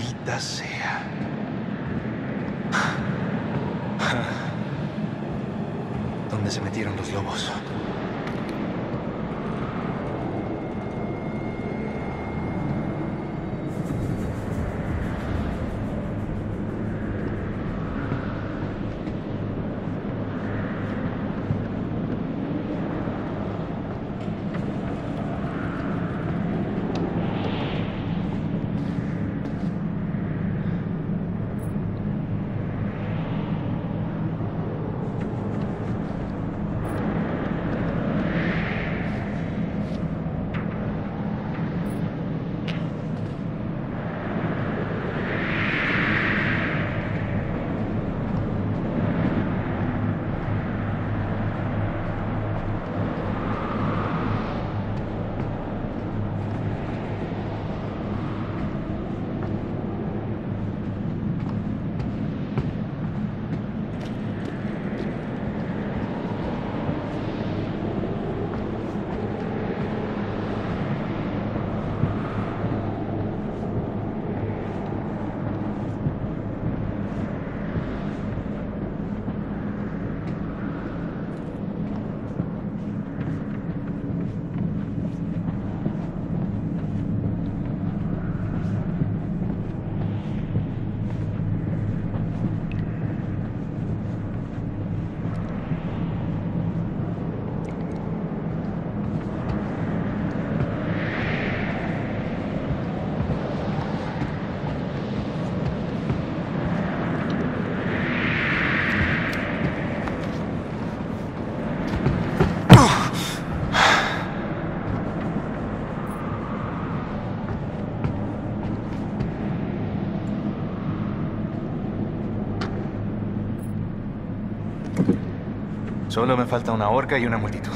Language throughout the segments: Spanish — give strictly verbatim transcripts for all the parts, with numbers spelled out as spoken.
Maldita sea. ¿Dónde se metieron los lobos? Solo me falta una horca y una multitud.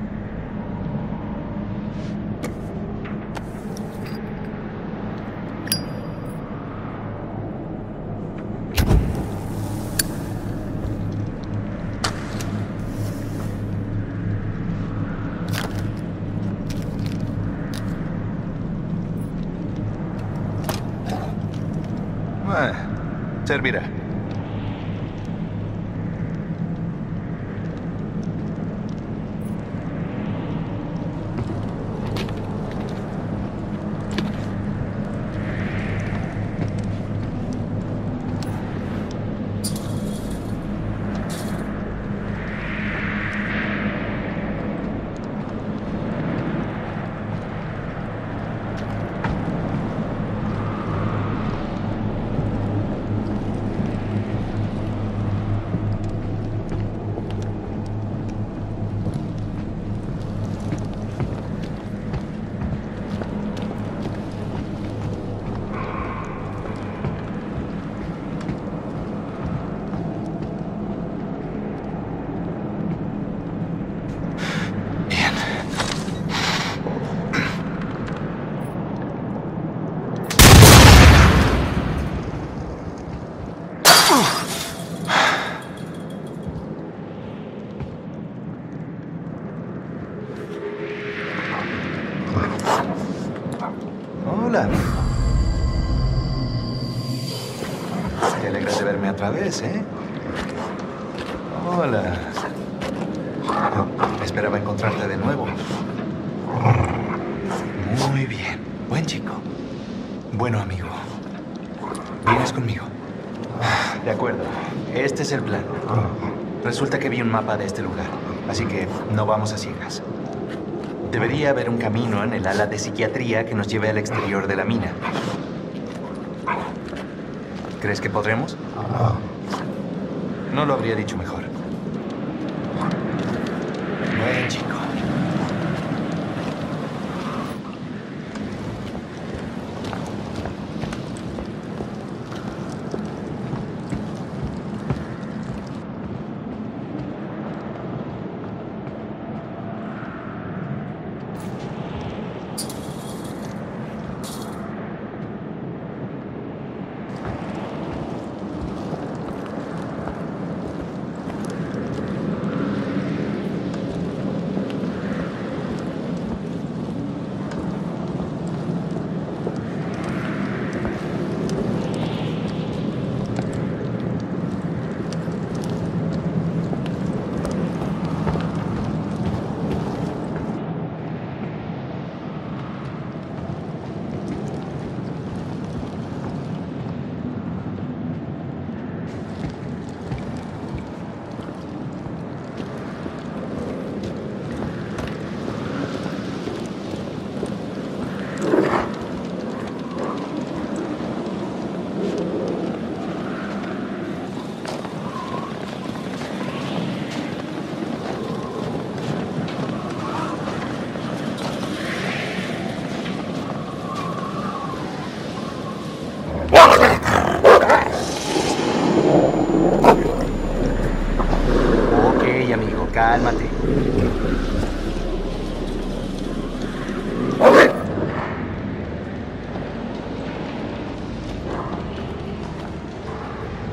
Bueno, servirá. Hola. Te alegras de verme otra vez, ¿eh? Hola. Esperaba encontrarte de nuevo. Muy bien. Buen chico. Bueno, amigo. ¿Vienes conmigo? De acuerdo. Este es el plan. Resulta que vi un mapa de este lugar, así que no vamos a ciegas. Debería haber un camino en el ala de psiquiatría que nos lleve al exterior de la mina. ¿Crees que podremos? No lo habría dicho mejor. Buen chico.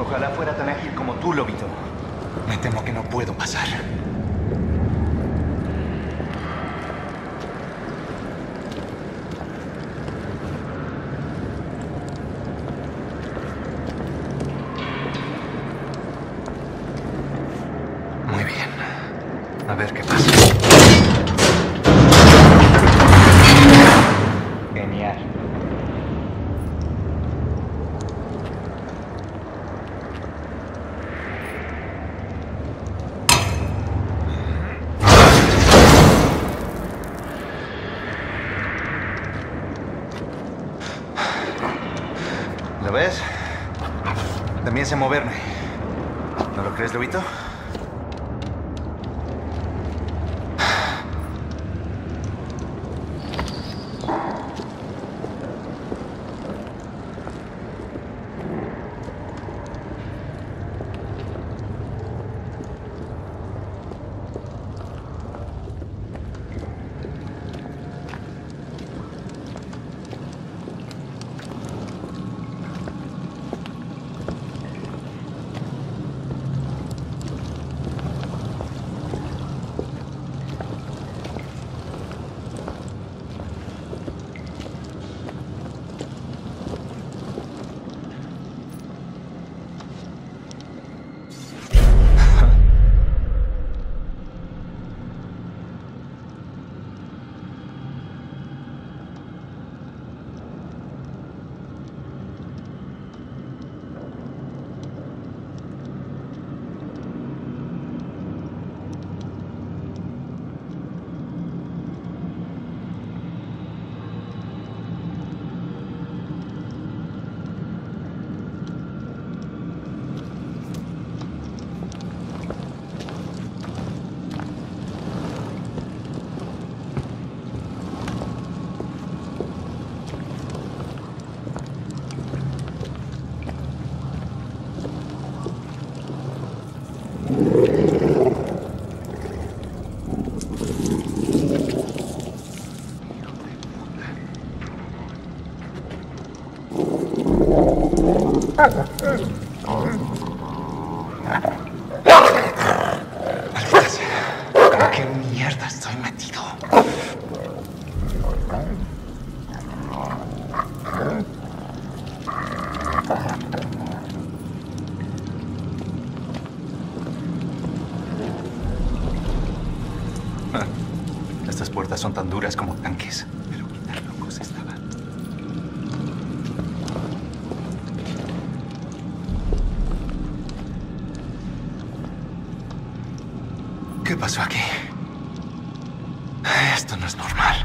Ojalá fuera tan ágil como tú, lobito. Me temo que no puedo pasar. Muy bien. A ver qué pasa. Genial. ¿Lo ves? También sé moverme. ¿No lo crees, lobito? Maldita sea. ¿En qué mierda estoy metido? Estas puertas son tan duras como tanques. Pero qué tan locos estaban. ¿Qué pasó aquí? Esto no es normal.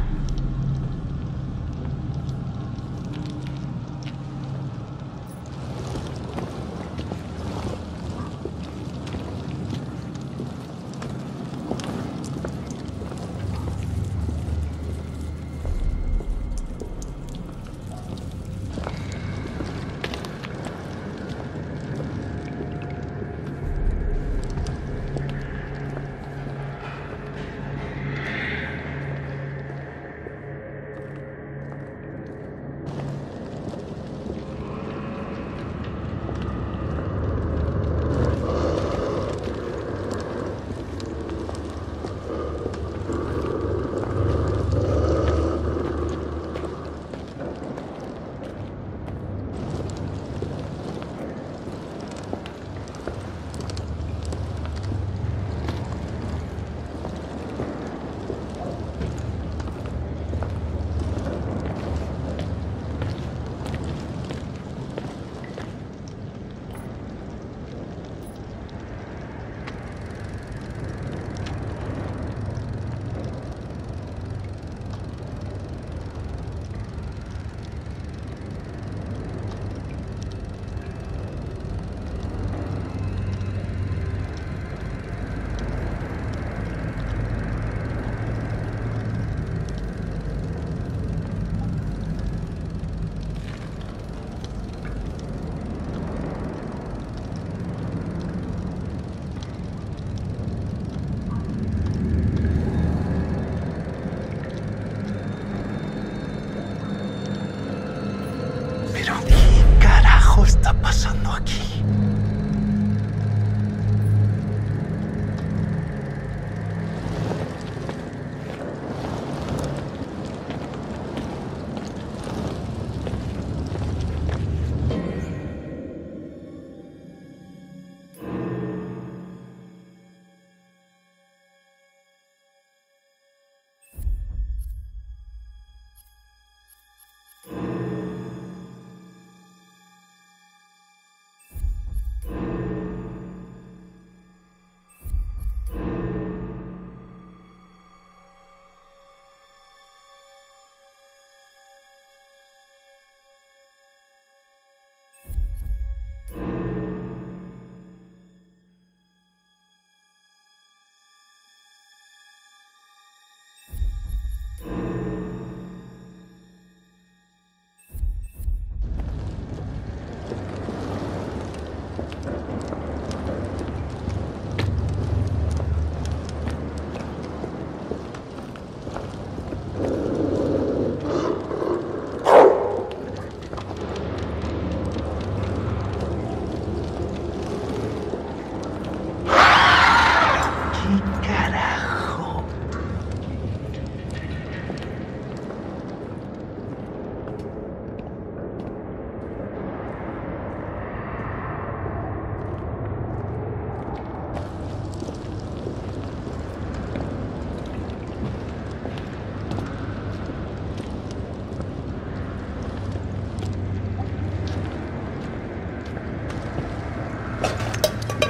¿Pero qué carajo está pasando aquí?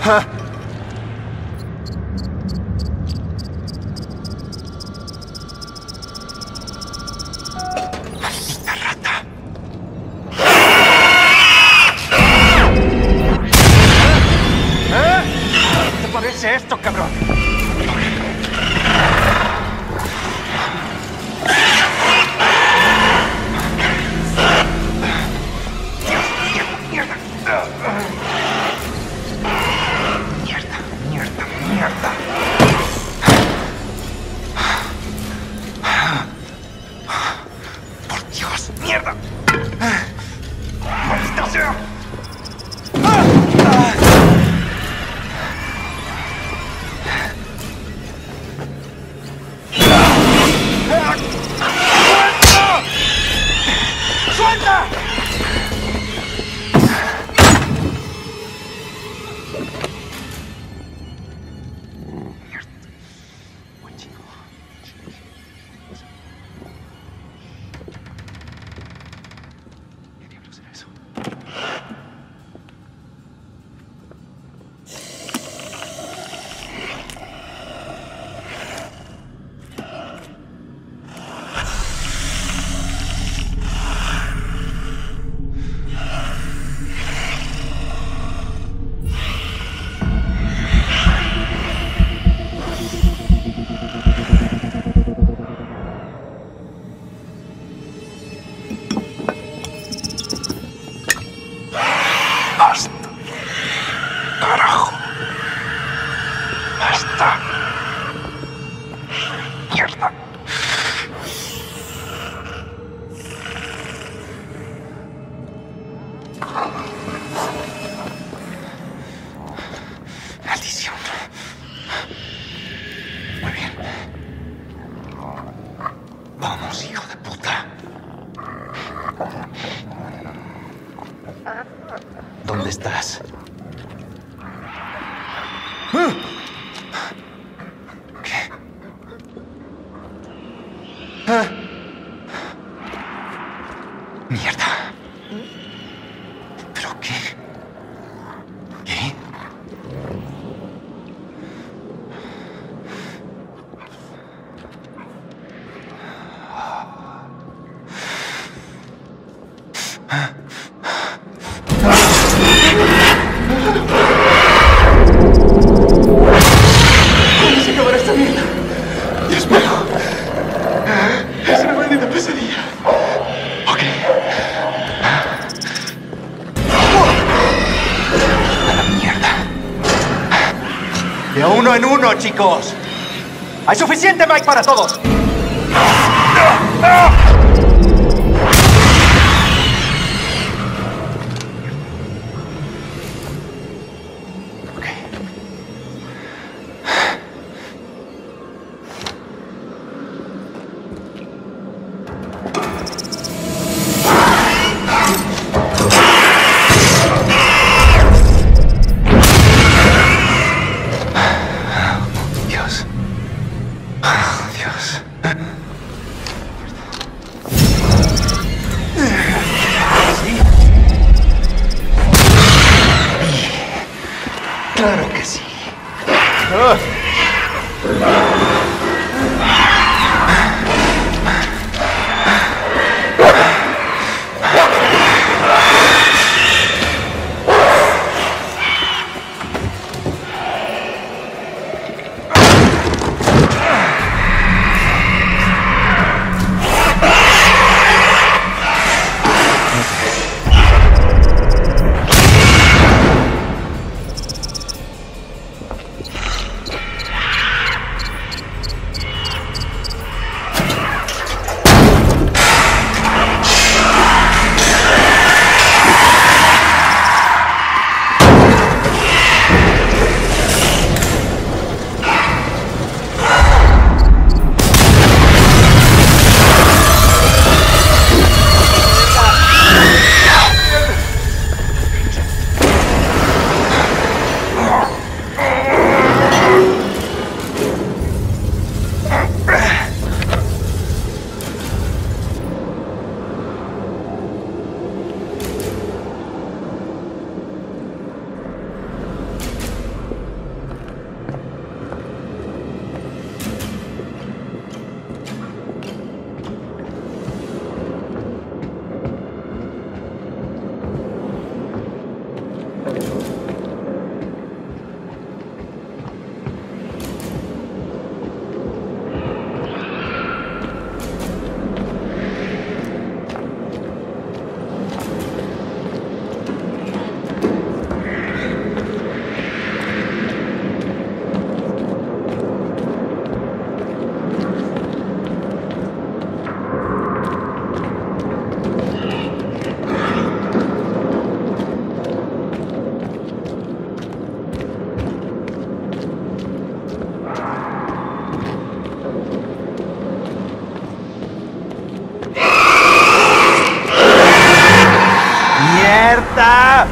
Maldita rata. ¿Eh? ¿Qué te parece esto, cabrón? ¿Dónde estás? ¿Qué? ¿Ah? Mierda. ¿Pero qué? ¿Qué? ¿Cómo se acabará esta mierda? Dios mío. Es una maldita pesadilla. Ok. A la mierda. De uno en uno, chicos. ¡Hay suficiente Mike para todos! Dios. ¡Alerta!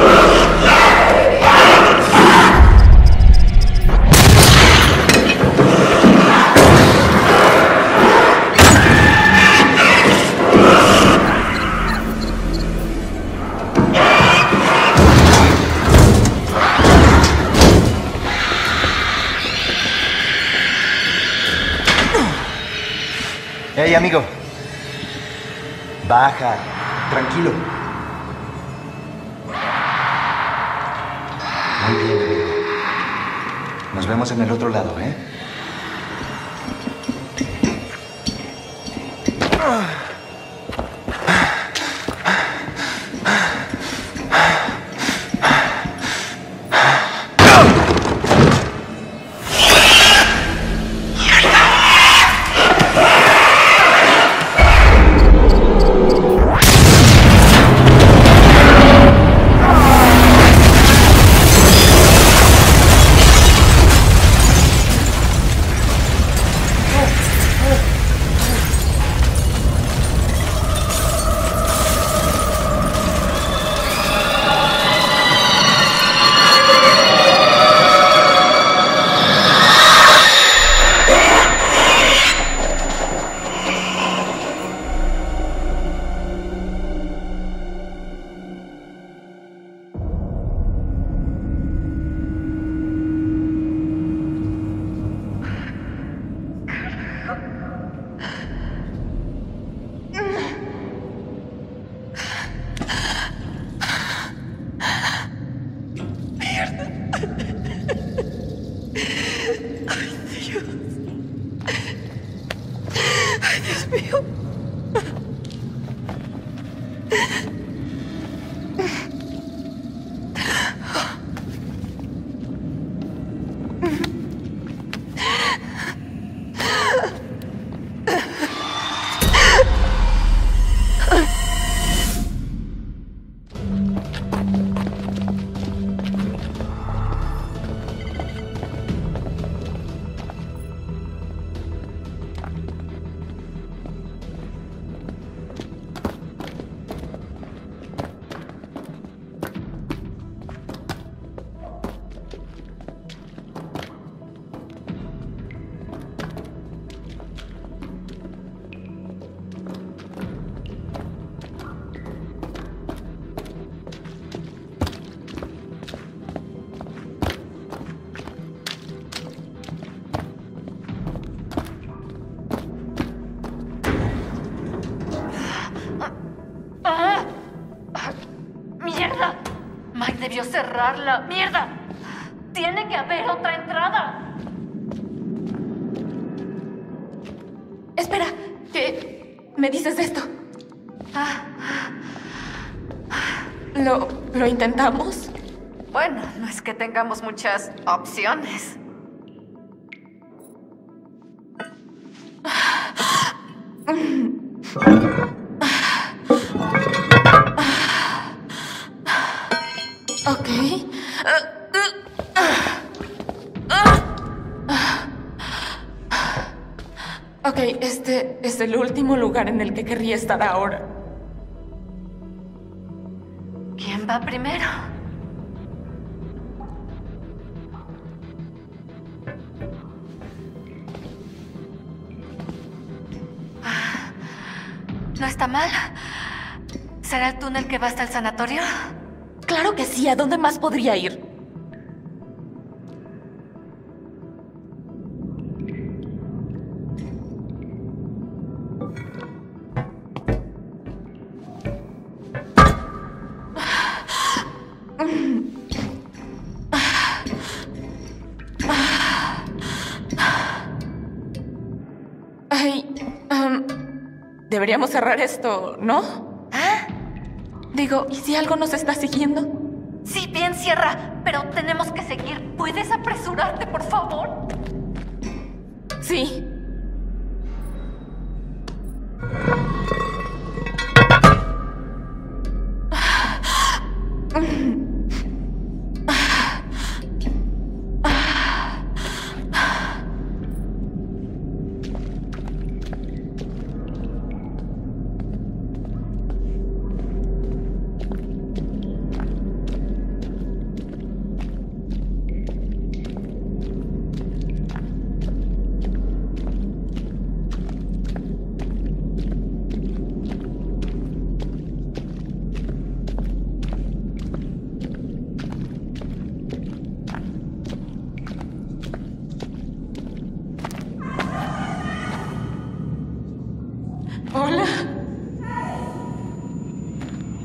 Hey, amigo. Baja. Tranquilo. Muy bien, amigo. Nos vemos en el otro lado, ¿eh? Debió cerrarla. ¡Mierda! Tiene que haber otra entrada. Espera, ¿qué me dices de esto? ¿Lo, lo intentamos? Bueno, no es que tengamos muchas opciones. Ok. Ok, este es el último lugar en el que querría estar ahora. ¿Quién va primero? No está mal. ¿Será el túnel que va hasta el sanatorio? Claro que sí. ¿A dónde más podría ir? Ay, um, deberíamos cerrar esto, ¿no? ¿Ah? Digo, ¿y si algo nos está siguiendo? Sí, bien, cierra, pero tenemos que seguir. ¿Puedes apresurarte, por favor? Sí.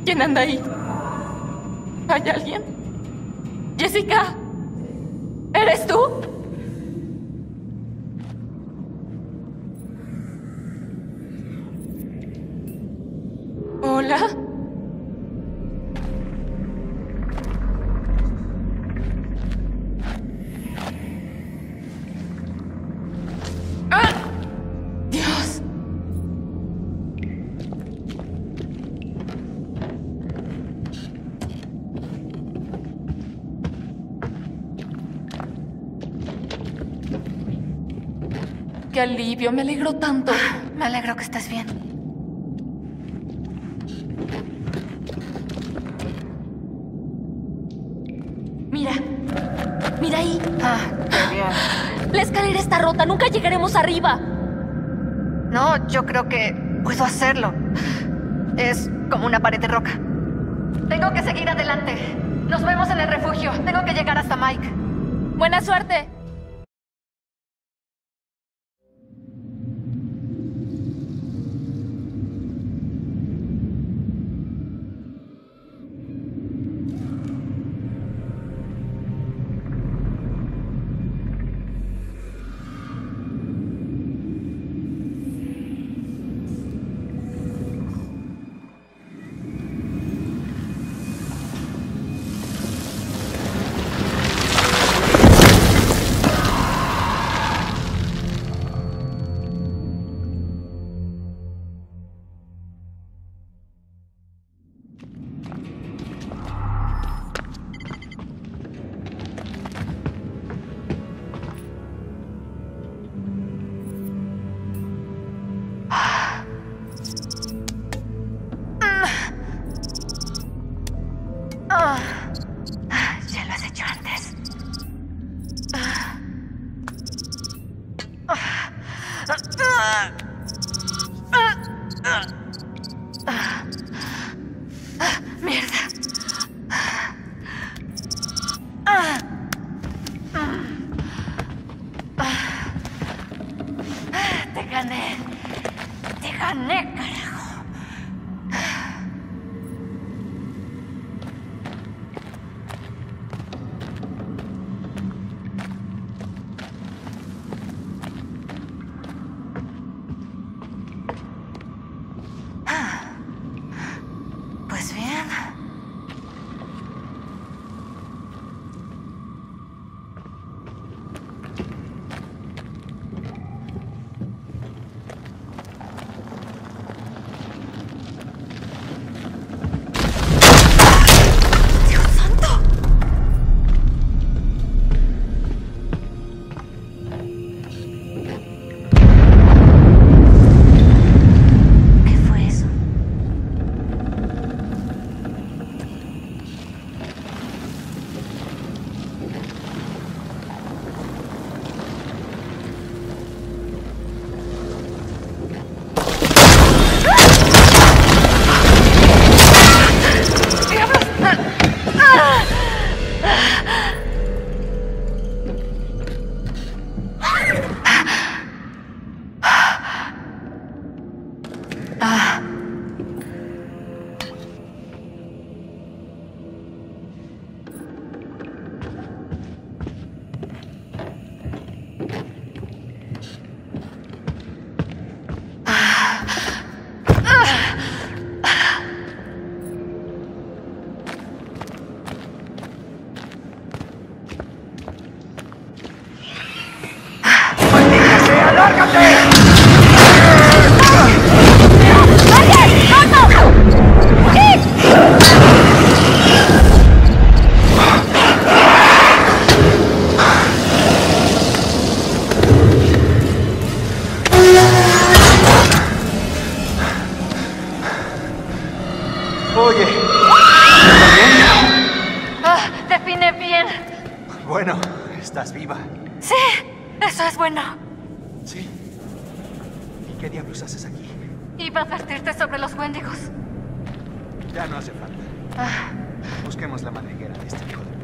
¿Quién anda ahí? ¿Hay alguien? Jessica, ¿eres tú? Hola. ¡Ah! Dios. Qué alivio, me alegro tanto. Me alegro que estés bien. Mira. Mira ahí. Ah, qué bien. La escalera está rota. Nunca llegaremos arriba. No, yo creo que puedo hacerlo. Es como una pared de roca. Tengo que seguir adelante. Nos vemos en el refugio. Tengo que llegar hasta Mike. Buena suerte. Ah, ya lo has hecho antes. Ah. Ah. Ah. Ah. Ah. Ah. Ah. Mierda. Ah. Mm. Ah. Te gané. Te gané, carajo. Pues bien. ¡Dios santo! ¿Qué fue eso? Ah. Oye. Ah, define bien. Bueno, estás viva. Sí, eso es bueno. Sí. ¿Y qué diablos haces aquí? Iba a advertirte sobre los Wendigos. Ya no hace falta. Ah, Busquemos la madriguera de este hijo de